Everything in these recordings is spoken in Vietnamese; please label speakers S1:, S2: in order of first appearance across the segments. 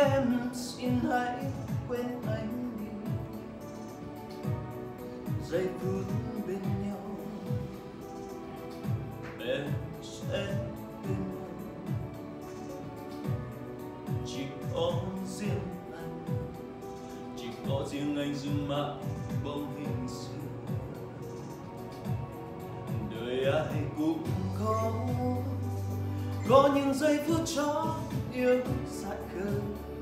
S1: em xin hãy quên anh đi. Giây phút bên nhau em sẽ bên nhau, chỉ có riêng anh, chỉ có riêng anh giữ mãi bóng hình xưa. Đời ai cũng có những giây phút cho yêu dại khờ,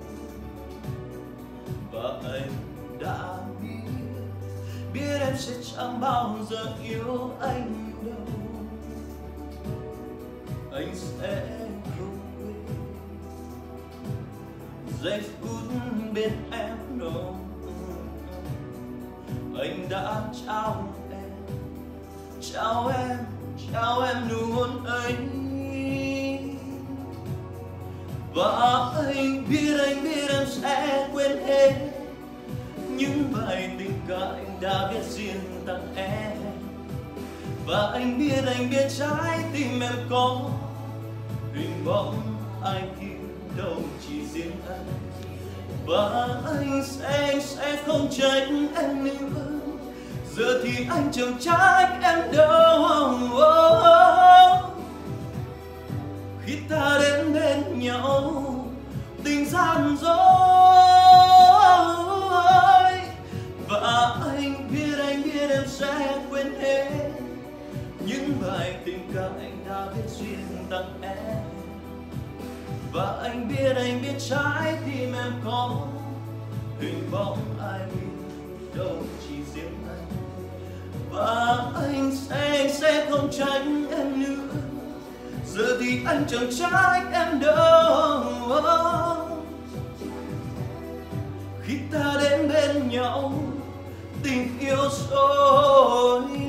S1: và anh đã biết em sẽ chẳng bao giờ yêu anh đâu. Anh sẽ không quên giây phút bên em đâu. Anh đã trao em nụ hôn ấy. Và anh biết em sẽ quên hết những bài tình ca anh đã viết riêng tặng em. Và anh biết trái tim em có hình bóng ai kia đâu chỉ riêng anh. Và anh sẽ không trách em nữa, giờ thì anh chẳng trách em đâu. Khi ta đến bên nhau tình gian dối, và anh biết em sẽ quên hết những bài tình ca anh đã viết riêng tặng em. Và anh biết trái tim em có hình bóng ai biết đâu chỉ riêng anh. Và anh sẽ không trách em nữa, giờ thì anh chẳng trách em đâu. Khi ta đến bên nhau tình yêu rồi